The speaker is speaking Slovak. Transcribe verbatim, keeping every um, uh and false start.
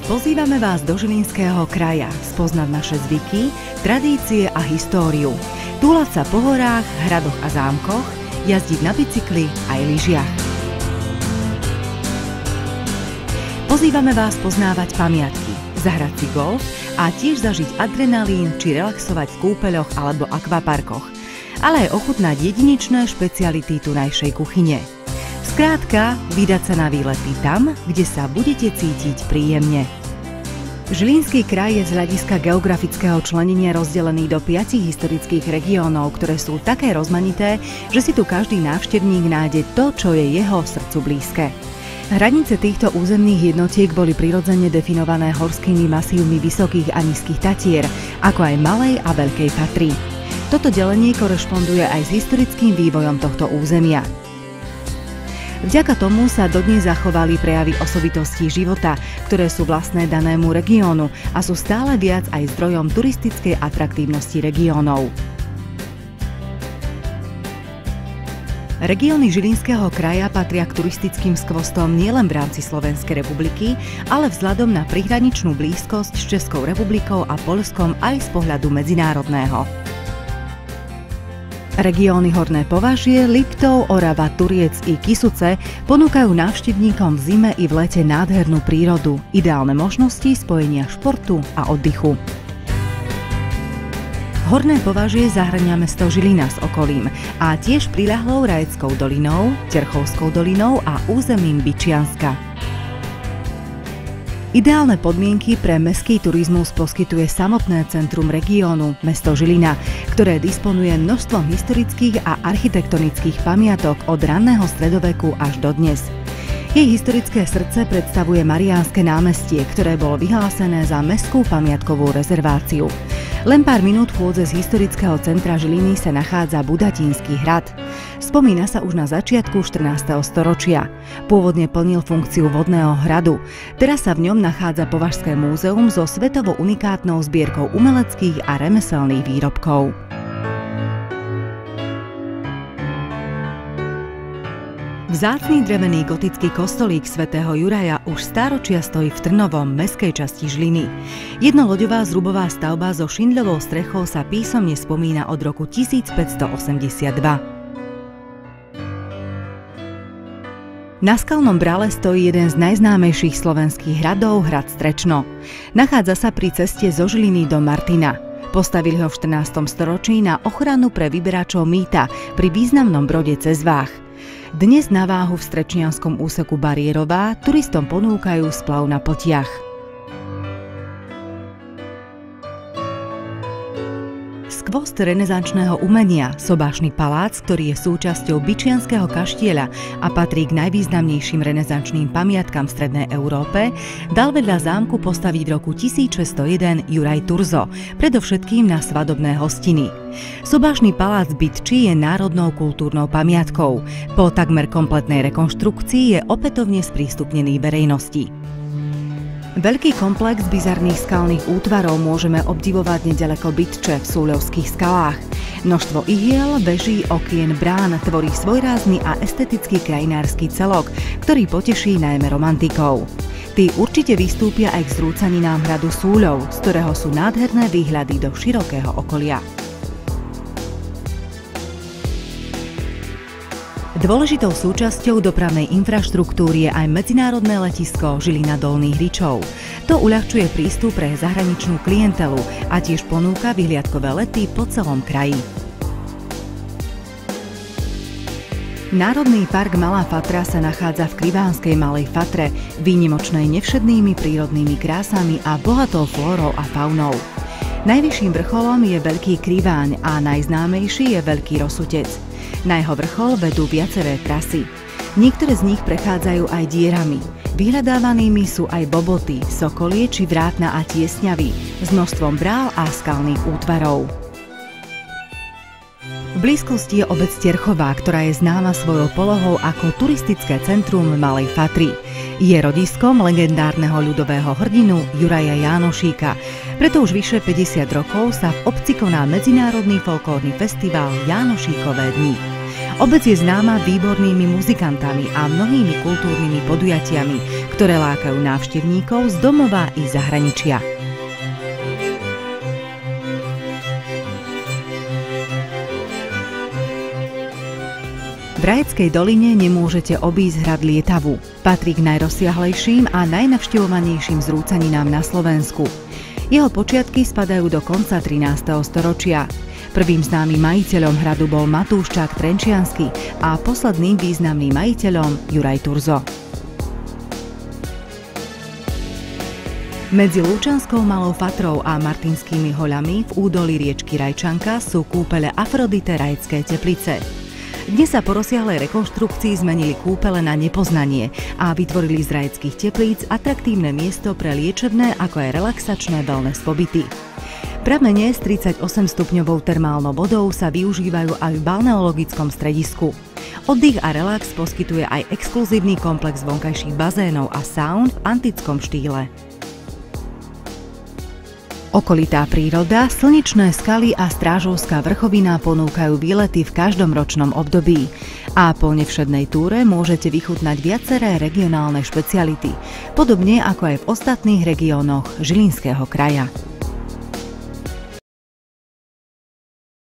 Pozývame vás do Žilinského kraja spoznať naše zvyky, tradície a históriu. Túlať sa po horách, hradoch a zámkoch, jazdiť na bicykli aj lyžiach. Pozývame vás poznávať pamiatky, zahrať si golf a tiež zažiť adrenalín či relaxovať v kúpeľoch alebo akvaparkoch, ale aj ochutnať jedinečné špeciality tunajšej kuchyne. Skrátka, vydať sa na výlety tam, kde sa budete cítiť príjemne. Žilinský kraj je z hľadiska geografického členenia rozdelený do piatich historických regiónov, ktoré sú také rozmanité, že si tu každý návštevník nájde to, čo je jeho srdcu blízke. Hranice týchto územných jednotiek boli prirodzene definované horskými masívmi Vysokých a Nízkych Tatier, ako aj Malej a Veľkej Tatry. Toto delenie korešponduje aj s historickým vývojom tohto územia. Vďaka tomu sa dodnes zachovali prejavy osobitostí života, ktoré sú vlastné danému regiónu a sú stále viac aj zdrojom turistickej atraktívnosti regiónov. Regióny Žilinského kraja patria k turistickým skvostom nielen v rámci Slovenskej republiky, ale vzhľadom na prihraničnú blízkosť s Českou republikou a Poľskom aj z pohľadu medzinárodného. Regióny Horné Považie, Liptov, Orava, Turiec i Kysuce ponúkajú návštevníkom v zime i v lete nádhernú prírodu, ideálne možnosti spojenia športu a oddychu. Horné Považie zahŕňa mesto Žilina s okolím a tiež priľahlou Rajeckou dolinou, Terchovskou dolinou a územím Byčianska. Ideálne podmienky pre mestský turizmus poskytuje samotné centrum regiónu, mesto Žilina, ktoré disponuje množstvom historických a architektonických pamiatok od ranného stredoveku až do dnes. Jej historické srdce predstavuje Mariánske námestie, ktoré bolo vyhlásené za mestskú pamiatkovú rezerváciu. Len pár minút chôdze z historického centra Žiliny sa nachádza Budatínsky hrad. Spomína sa už na začiatku štrnásteho storočia. Pôvodne plnil funkciu vodného hradu. Teraz sa v ňom nachádza Považské múzeum so svetovo unikátnou zbierkou umeleckých a remeselných výrobkov. Vzácny drevený gotický kostolík svätého Juraja už stáročia stojí v Trnovom, mestskej časti Žiliny. Jednoloďová zrubová stavba so šindľovou strechou sa písomne spomína od roku tisícpäťstoosemdesiatdva. Na Skalnom Brale stojí jeden z najznámejších slovenských hradov, hrad Strečno. Nachádza sa pri ceste zo Žiliny do Martina. Postavili ho v štrnástom storočí na ochranu pre vyberačov mýta pri významnom brode cez Váh. Dnes na váhu v strečnianskom úseku Bariérová turistom ponúkajú splav na pltiach. Skvost renesančného umenia, sobášny palác, ktorý je súčasťou Byčianskeho kaštieľa a patrí k najvýznamnejším renesančným pamiatkam v strednej Európe, dal vedľa zámku postaviť v roku tisícšesťstojeden Juraj Turzo, predovšetkým na svadobné hostiny. Sobášny palác Bytči je národnou kultúrnou pamiatkou. Po takmer kompletnej rekonštrukcii je opätovne sprístupnený verejnosti. Veľký komplex bizarných skalných útvarov môžeme obdivovať nedaleko Bytče v Súľovských skalách. Množstvo ihiel, veží, okien, brán tvorí svojrázny a estetický krajinársky celok, ktorý poteší najmä romantikov. Tí určite vystúpia aj k zrúcaninám hradu Súľov, z ktorého sú nádherné výhľady do širokého okolia. Dôležitou súčasťou dopravnej infraštruktúry je aj medzinárodné letisko Žilina Dolných Ričov. To uľahčuje prístup pre zahraničnú klientelu a tiež ponúka vyhliadkové lety po celom kraji. Národný park Malá Fatra sa nachádza v Krivánskej Malej Fatre, výnimočnej nevšednými prírodnými krásami a bohatou flórou a faunou. Najvyšším vrcholom je Veľký Kriváň a najznámejší je Veľký Rosutec. Na jeho vrchol vedú viaceré trasy. Niektoré z nich prechádzajú aj dierami. Vyhľadávanými sú aj boboty, sokolie či vrátna a tiesňavy s množstvom brál a skalných útvarov. V blízkosti je obec Terchová, ktorá je známa svojou polohou ako turistické centrum Malej Fatry. Je rodiskom legendárneho ľudového hrdinu Juraja Jánošíka. Preto už vyše päťdesiat rokov sa v obci koná medzinárodný folklórny festival Jánošíkové dni. Obec je známa výbornými muzikantami a mnohými kultúrnymi podujatiami, ktoré lákajú návštevníkov z domova i zahraničia. V Rajeckej doline nemôžete obísť hrad Lietavu. Patrí k najrozsiahlejším a najnavštevovanejším zrúcaninám na Slovensku. Jeho počiatky spadajú do konca trinásteho storočia. Prvým známym majiteľom hradu bol Matúščák Trenčiansky a posledným významným majiteľom Juraj Turzo. Medzi Lučanskou Malou Fatrou a Martinskými hoľami v údolí riečky Rajčanka sú kúpele Afrodite Rajecké Teplice. Dnes sa po rozsiahlej rekonštrukcii zmenili kúpele na nepoznanie a vytvorili z Rajeckých Teplíc atraktívne miesto pre liečebné ako aj relaxačné wellness pobyty. Pramene s tridsaťosem stupňovou termálnou vodou sa využívajú aj v balneologickom stredisku. Oddych a relax poskytuje aj exkluzívny komplex vonkajších bazénov a saun v antickom štýle. Okolitá príroda, slnečné skaly a Strážovská vrchovina ponúkajú výlety v každom ročnom období. A po nevšednej túre môžete vychutnať viaceré regionálne špeciality, podobne ako aj v ostatných regiónoch Žilinského kraja.